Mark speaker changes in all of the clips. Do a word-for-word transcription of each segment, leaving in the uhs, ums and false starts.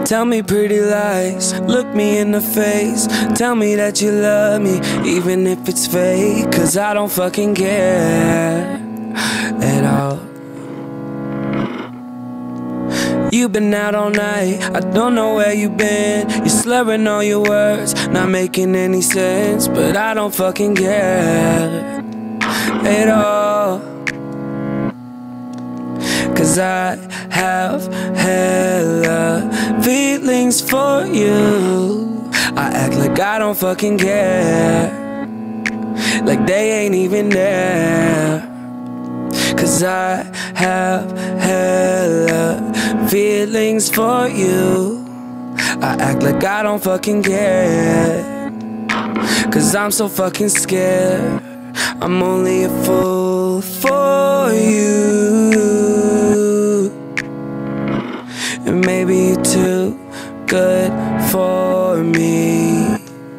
Speaker 1: Tell me pretty lies, look me in the face. Tell me that you love me, even if it's fake. Cause I don't fucking care at all. You've been out all night, I don't know where you've been. You're slurring all your words, not making any sense. But I don't fucking care at all. Cause I have hella feelings for you. I act like I don't fucking care, like they ain't even there. Cause I have hella feelings for you. I act like I don't fucking care, cause I'm so fucking scared. I'm only a fool for you, and maybe you're too good for me.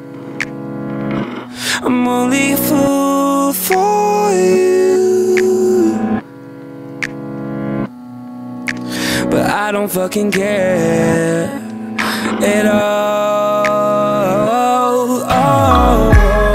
Speaker 1: I'm only a fool for you, but I don't fucking care at all. Oh.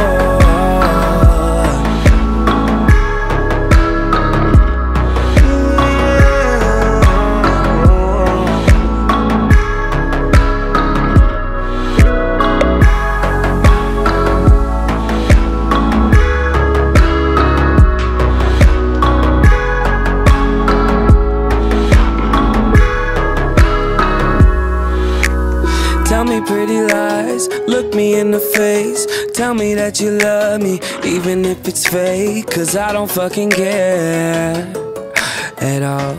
Speaker 1: Tell me pretty lies, look me in the face. Tell me that you love me, even if it's fake. Cause I don't fucking care at all.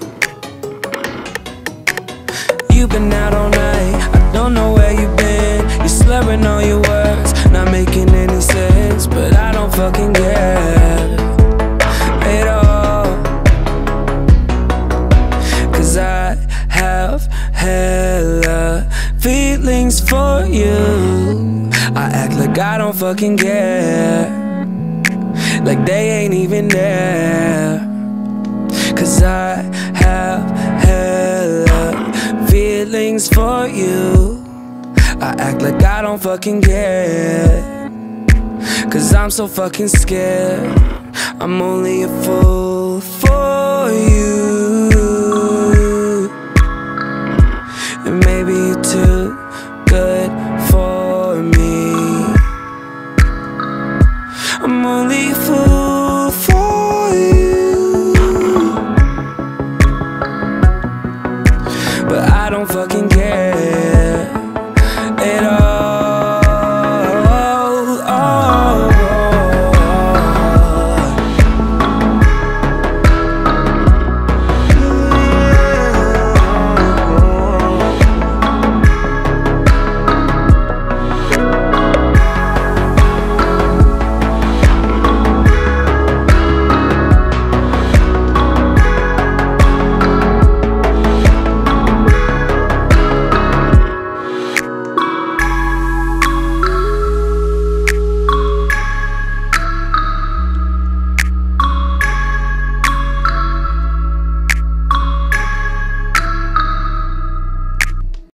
Speaker 1: You've been out all night, I don't know where you've been. You're slurring all your words, not making any sense. But I don't fucking care at all. Cause I have hella feelings for you. I act like I don't fucking care, like they ain't even there. Cause I have hella feelings for you. I act like I don't fucking care, cause I'm so fucking scared. I'm only a fool